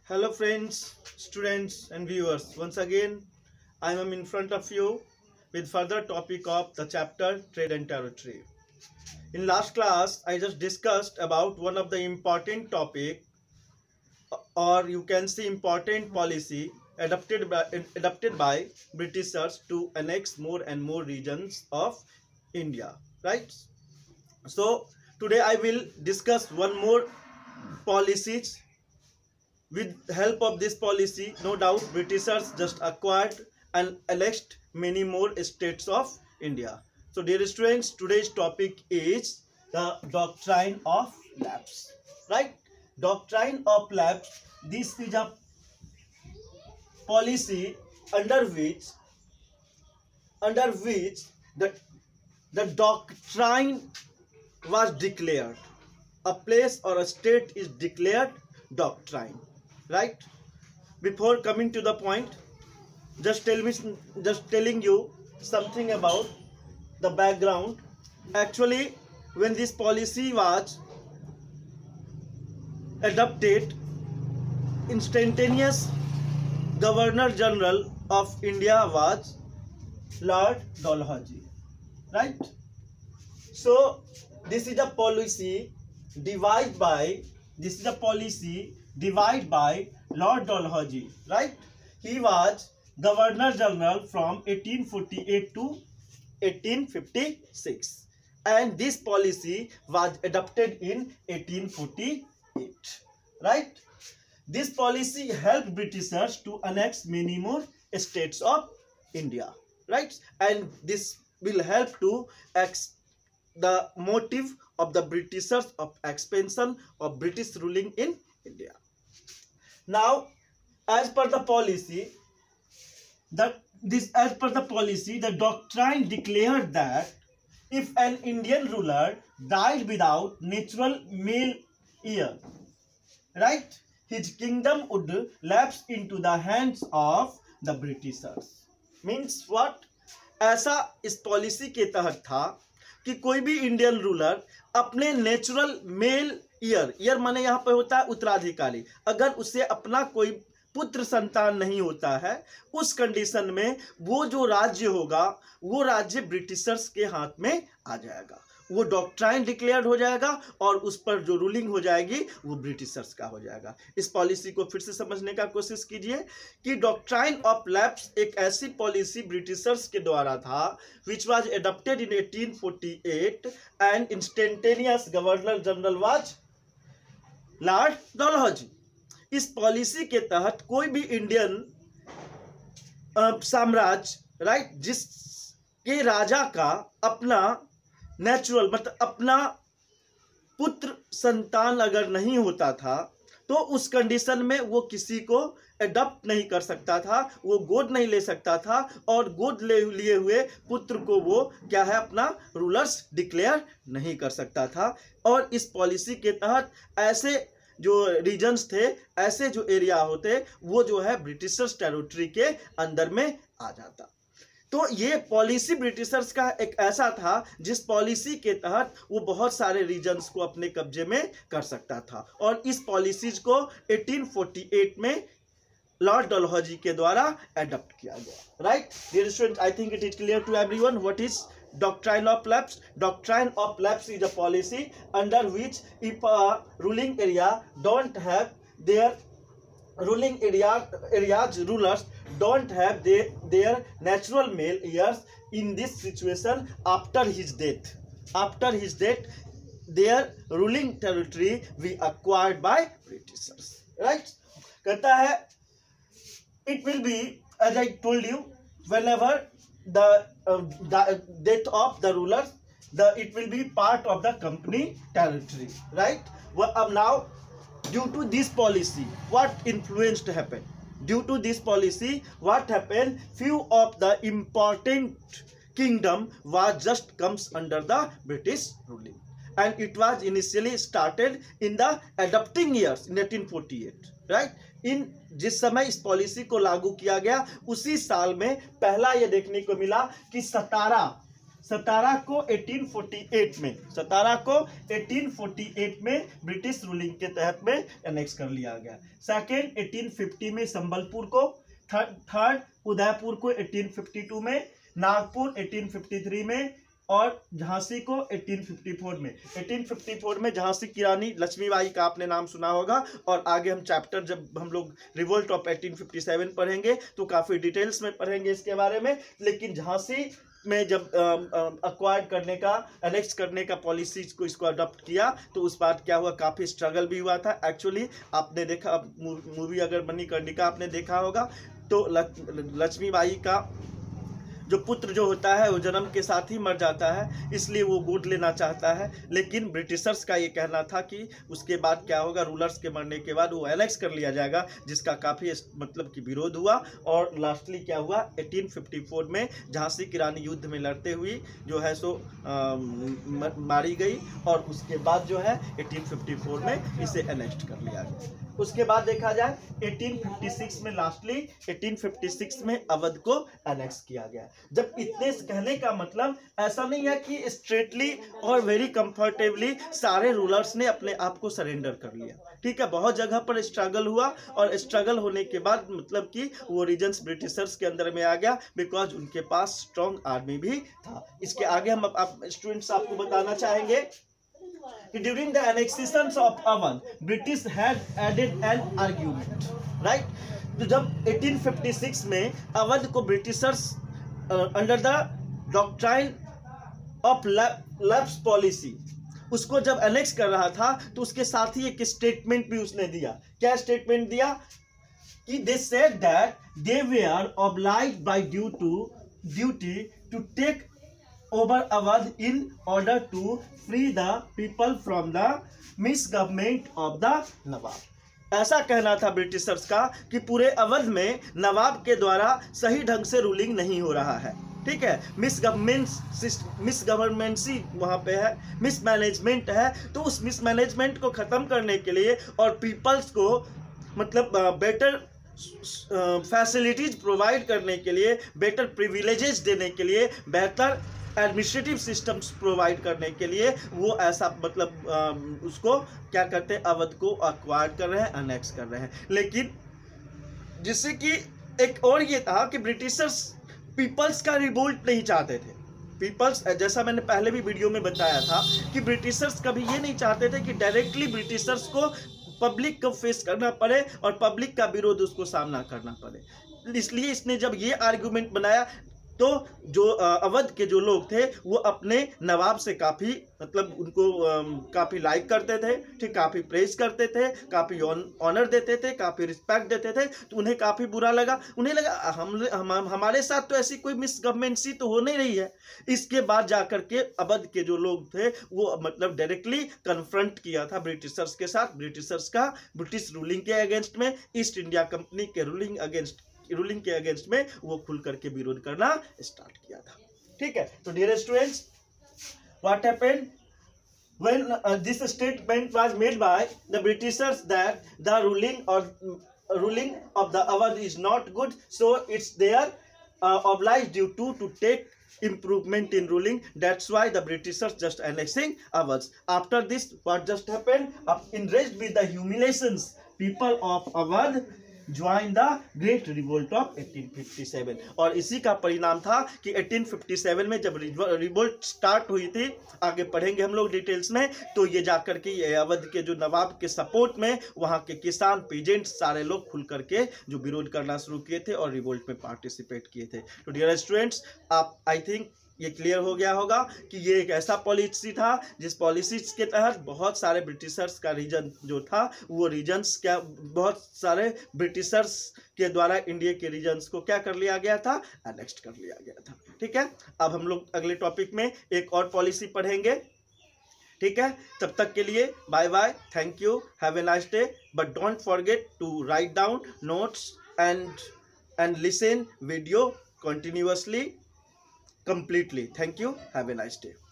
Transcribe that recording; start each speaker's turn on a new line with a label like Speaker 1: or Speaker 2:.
Speaker 1: Hello friends, students and viewers. Once again, I am in front of you with further topic of the chapter Trade and Territory. In last class, I just discussed about one of the important topic, or you can say important policy adopted by Britishers to annex more and more regions of India, right? So today I will discuss one more policies. With help of this policy, no doubt, Britishers just acquired and annexed many more states of India. So, dear students, today's topic is the doctrine of lapse. Right? Doctrine of lapse. This is a policy under which the doctrine was declared. A place or a state is declared doctrine. Right? Before coming to the point, just telling you something about the background. Actually, when this policy was adopted, instantaneous Governor General of India was Lord Dalhousie. Right? So this is a policy devised by Lord Dalhousie, right? He was Governor General from 1848 to 1856, and this policy was adopted in 1848, right? This policy helped Britishers to annex many more states of India, right? And this will help to the motive of the Britishers of expansion of British ruling in India. Now, as per the policy, the doctrine declared that if an Indian ruler died without natural male heir, right, his kingdom would lapse into the hands of the Britishers. Means what? ऐसा इस policy के तहत था कि कोई भी Indian ruler अपने natural male heir माने यहाँ पे होता है उत्तराधिकारी, अगर उसे अपना कोई पुत्र संतान नहीं होता है, उस कंडीशन में वो जो राज्य होगा वो राज्य ब्रिटिशर्स के हाथ में आ जाएगा, वो डॉक्ट्राइन डिक्लेयर्ड हो जाएगा और उस पर जो रूलिंग हो जाएगी वो ब्रिटिशर्स का हो जाएगा। इस पॉलिसी को फिर से समझने का कोशिश कीजिए कि डॉक्ट्राइन ऑफ लैप्स एक ऐसी पॉलिसी ब्रिटिशर्स के द्वारा था which was adopted in 1848 and instantaneous governor general was lord Dalhousie. इस पॉलिसी के तहत कोई भी इंडियन साम्राज्य, राइट, जिसके राजा का अपना नेचुरल मतलब अपना पुत्र संतान अगर नहीं होता था तो उस कंडीशन में वो किसी को एडॉप्ट नहीं कर सकता था, वो गोद नहीं ले सकता था और गोद लिए हुए पुत्र को वो क्या है अपना रूलर्स डिक्लेयर नहीं कर सकता था। और इस पॉलिसी के तहत ऐसे जो रीजन्स थे, ऐसे जो एरिया होते, वो जो है ब्रिटिशर्स टेरिटरी के अंदर में आ जाता। तो ये पॉलिसी ब्रिटिशर्स का एक ऐसा था जिस पॉलिसी के तहत वो बहुत सारे रीजन्स को अपने कब्जे में कर सकता था, और इस पॉलिसीज को 1848 में लॉर्ड डलहौजी के द्वारा अडॉप्ट किया गया। Right dear student, I think it is clear to everyone what is doctrine of lapse. Doctrine of lapse is a policy under which if a ruling area don't have their ruling areas rulers don't have their natural male heirs in this situation after his death their ruling territory be acquired by Britishers. Right? कहता है it will be, as I told you, whenever the death of the rulers, it will be part of the company territory, right? Well, now due to this policy, what influenced happened? Due to this policy, what happened? Few of the important kingdom was just comes under the British ruling, and it was initially started in the adopting years in 1848, right? इन जिस समय इस policy को लागू किया गया उसी साल में पहला ये देखने को मिला कि 17 को 1848 में 17 को 1848 में ब्रिटिश रूलिंग के तहत में एनेक्स कर लिया गया। सेकेंड 1850 में संबलपुर को, थर्ड उदयपुर को 1852 में, नागपुर 1853 में और झांसी को 1854 में। 1854 में झांसी की रानी लक्ष्मीबाई का आपने नाम सुना होगा, और आगे हम चैप्टर जब हम लोग रिवोल्ट ऑफ 1857 पढ़ेंगे तो काफ़ी डिटेल्स में पढ़ेंगे इसके बारे में। लेकिन झांसी में जब अक्वायर्ड करने का, एनेक्स करने का पॉलिसी को इसको अडॉप्ट किया तो उस बात क्या हुआ, काफ़ी स्ट्रगल भी हुआ था। एक्चुअली आपने देखा मूवी अगर मणिकर्णिका आपने देखा होगा तो लक्ष्मीबाई का जो पुत्र जो होता है वो जन्म के साथ ही मर जाता है, इसलिए वो गोद लेना चाहता है। लेकिन ब्रिटिशर्स का ये कहना था कि उसके बाद क्या होगा, रूलर्स के मरने के बाद वो एनेक्स कर लिया जाएगा, जिसका काफ़ी मतलब कि विरोध हुआ। और लास्टली क्या हुआ, 1854 में झांसी की रानी युद्ध में लड़ते हुई जो है सो मारी गई, और उसके बाद जो है 1854 में इसे एनेक्ट कर लिया गया। उसके बाद देखा जाए 1856 में, लास्टली 1856 में अवध को एनेक्स किया गया। जब इतने कहने का मतलब ऐसा नहीं है कि स्ट्रेटली और वेरी कंफर्टेबली सारे रूलर्स ने अपने आप को सरेंडर कर लिया, ठीक है। बहुत जगह पर स्ट्रगल हुआ, और स्ट्रगल होने के बाद मतलब कि वो रीजन्स ब्रिटिशर्स के अंदर में आ गया, बिकॉज उनके पास स्ट्रॉन्ग आर्मी भी था। इसके आगे हम स्टूडेंट्स आपको बताना चाहेंगे कि during the annexation of Awadh, British had added an argument, right? तो जब 1856 में अवध को britishers under the doctrine of lapse policy उसको जब एनेक्स कर रहा था तो उसके साथ ही एक स्टेटमेंट भी उसने दिया। क्या स्टेटमेंट दिया कि they said that they were obliged by duty to take over Awadh in order to free the people from the misgovernment of the नवाब। ऐसा कहना था ब्रिटिशर्स का कि पूरे अवध में नवाब के द्वारा सही ढंग से रूलिंग नहीं हो रहा है, ठीक है। मिसगवर्नमेंसी वहाँ पे है, मिसमैनेजमेंट है। तो उस मिसमैनेजमेंट को ख़त्म करने के लिए और पीपल्स को मतलब बेटर फैसिलिटीज प्रोवाइड करने के लिए, बेटर प्रिविलेजेस देने के लिए, बेहतर एडमिनिस्ट्रेटिव सिस्टम्स प्रोवाइड करने के लिए वो ऐसा मतलब उसको क्या करते हैं, अवध को अक्वायर कर रहे हैं, अनेक्स कर रहे हैं। लेकिन जिससे कि एक और ये था कि ब्रिटिशर्स पीपल्स का रिवोल्ट नहीं चाहते थे। पीपल्स, जैसा मैंने पहले भी वीडियो में बताया था कि ब्रिटिशर्स कभी ये नहीं चाहते थे कि डायरेक्टली ब्रिटिशर्स को पब्लिक को फेस करना पड़े और पब्लिक का विरोध उसको सामना करना पड़े। इसलिए इसने जब ये आर्गुमेंट बनाया तो जो अवध के जो लोग थे वो अपने नवाब से काफ़ी मतलब उनको काफ़ी लाइक करते थे, ठीक, काफ़ी प्रेज करते थे, काफ़ी ऑनर देते थे, काफ़ी रिस्पेक्ट देते थे। तो उन्हें काफ़ी बुरा लगा, उन्हें लगा हमारे साथ तो ऐसी कोई मिसगवर्नमेंसी तो हो नहीं रही है। इसके बाद जाकर के अवध के जो लोग थे वो मतलब डायरेक्टली कन्फ्रंट किया था ब्रिटिशर्स के साथ, ब्रिटिशर्स का ब्रिटिश रूलिंग के अगेंस्ट में, ईस्ट इंडिया कंपनी के रूलिंग के अगेंस्ट में वो खुल करके विरोध करना स्टार्ट किया था, ठीक है। तो dear students, what happened when this statement was made by the Britishers that the ruling of the Awadh is not good, so it's their obliged duty to take improvement in ruling. That's why the Britishers just annexing Awadh. After this, what just happened? Enraged with the humiliations, people of Awadh join the great revolt of 1857। और इसी का परिणाम था कि 1857 में जब revolt start हुई थी, आगे पढ़ेंगे हम लोग डिटेल्स में, तो ये जाकर के ये अवध के जो नवाब के सपोर्ट में वहाँ के किसान, पीजेंट सारे लोग खुल करके जो विरोध करना शुरू किए थे और रिवोल्ट में पार्टिसिपेट किए थे। तो डियर स्टूडेंट्स, आप आई थिंक ये क्लियर हो गया होगा कि ये एक ऐसा पॉलिसी था जिस पॉलिसी के तहत बहुत सारे ब्रिटिशर्स का रीजन जो था वो रीजन्स क्या, बहुत सारे ब्रिटिशर्स के द्वारा इंडिया के रीजन्स को क्या कर लिया गया था, एनेक्ट कर लिया गया था, ठीक है। अब हम लोग अगले टॉपिक में एक और पॉलिसी पढ़ेंगे, ठीक है। तब तक के लिए bye bye, thank you, have a nice day, but don't forget to write down notes and listen video continuously, completely. Thank you. Have a nice day.